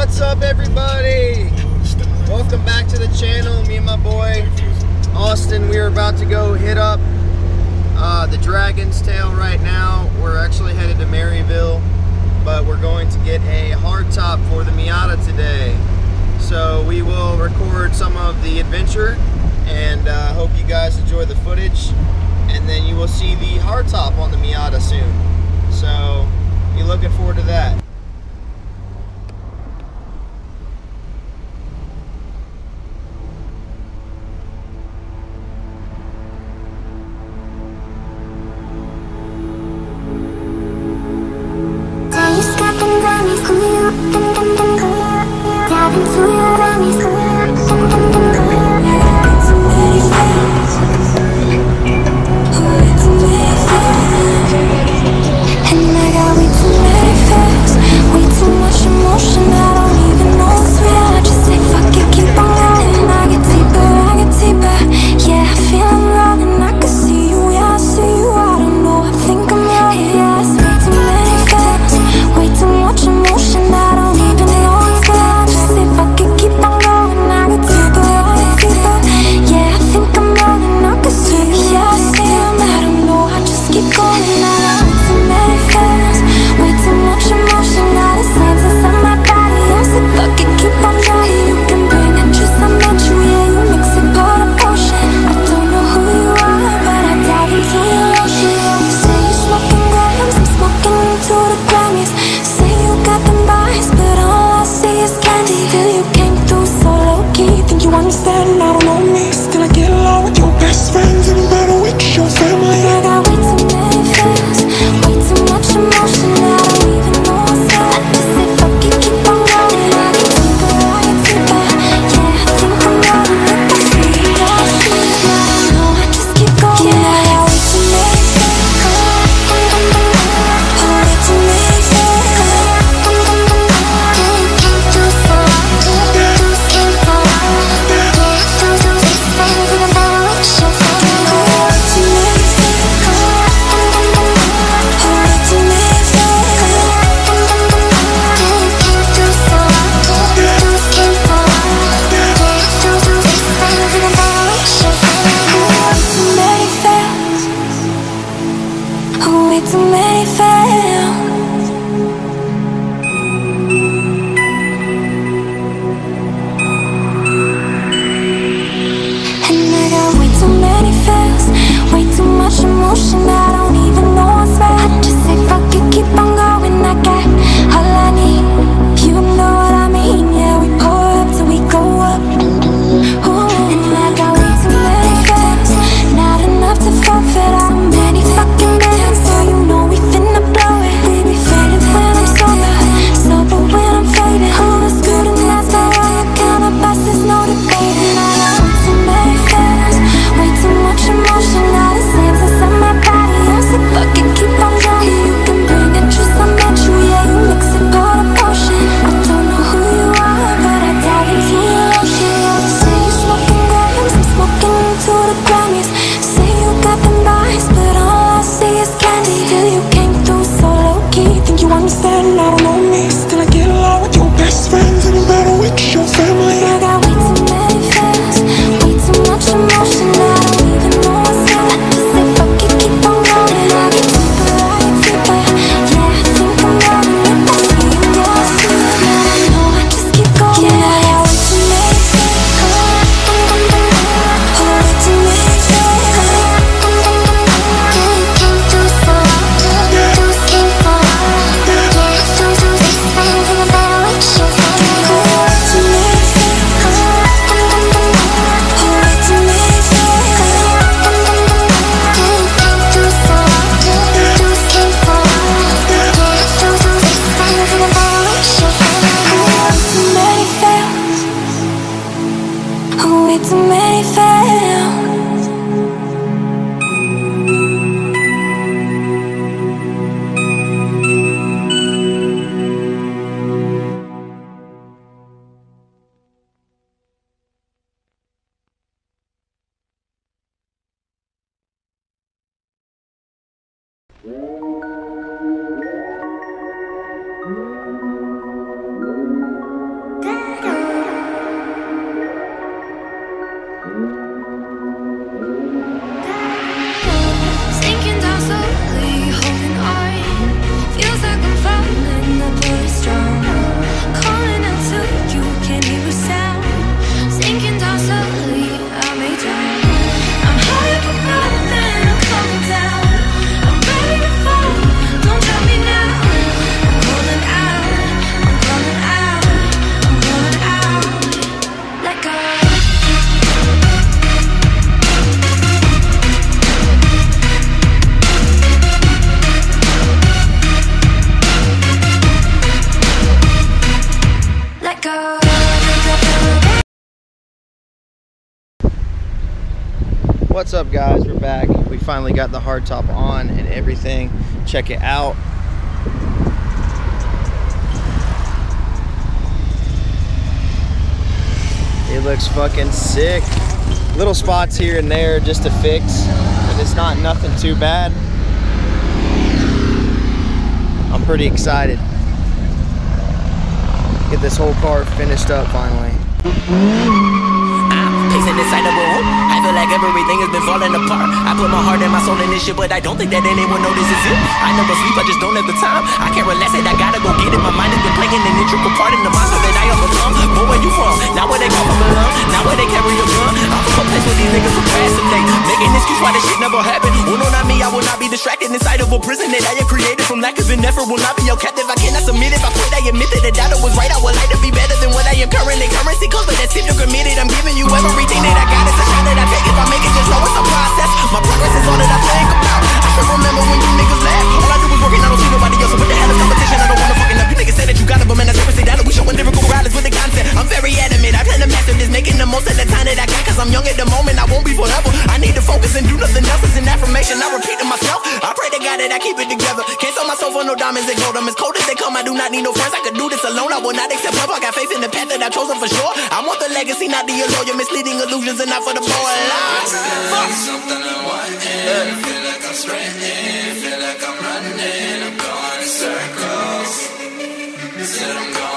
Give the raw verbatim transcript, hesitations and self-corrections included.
What's up, everybody? Welcome back to the channel. Me and my boy Austin, we are about to go hit up uh, the Dragon's Tail right now. We're actually headed to Maryville, but we're going to get a hardtop for the Miata today. So we will record some of the adventure, and uh, hope you guys enjoy the footage. And then you will see the hardtop on the Miata soon. So be looking forward to that. Way too much emotion, not a sense inside my body. What's up, guys? We're back. We finally got the hardtop on and everything. Check it out. It looks fucking sick. Little spots here and there just to fix, but it's not nothing too bad. I'm pretty excited. Get this whole car finished up finally. Pacing inside the room, I feel like everything has been falling apart. I put my heart and my soul in this shit, but I don't think that anyone notices it. I never sleep, I just don't have the time. I can't relax it, I gotta go get it. My mind has been playing an integral part in the monster that I have become. But where you from? Now where they come from alone? Now where they carry a gun? I'm from a place where these niggas procrastinate, making an excuse why this shit never happened. Well, no, not me, I will not be distracted inside of a prison that I have created from lack of an effort. Will not be your captive, I cannot submit. If I quit, I admit that the data was right. I would like to be better than what I am currently. Currency comes, but that's if you're committed. I'm giving you everything that I got. It's a shot that I take. If I make it, just know it's a process. My progress is all that I think about. I still remember when you niggas laughed. All I do is working, I don't see nobody else. So what the hell is competition? I don't wanna fucking up. You niggas say that you got it, but man, I seriously doubt it. We showing lyrical rallies with the concept. I'm very adamant. I plan to master this, making the most of the time that I got. Cause I'm young at the moment, I won't be forever. I need to focus and do nothing else. It's an affirmation, I repeat to myself. I pray to God that I keep it together. Can't sell myself for no diamonds and gold. I'm as cold as they come, I do not need no friends. I could do this alone, I will not accept help. I got faith in the path that I've chosen for sure. I want the legacy, not the allure. You're misleading illusions and not for the boy. Something I want, and I feel like I'm sprinting, feel like I'm running, I'm going in circles, said I'm going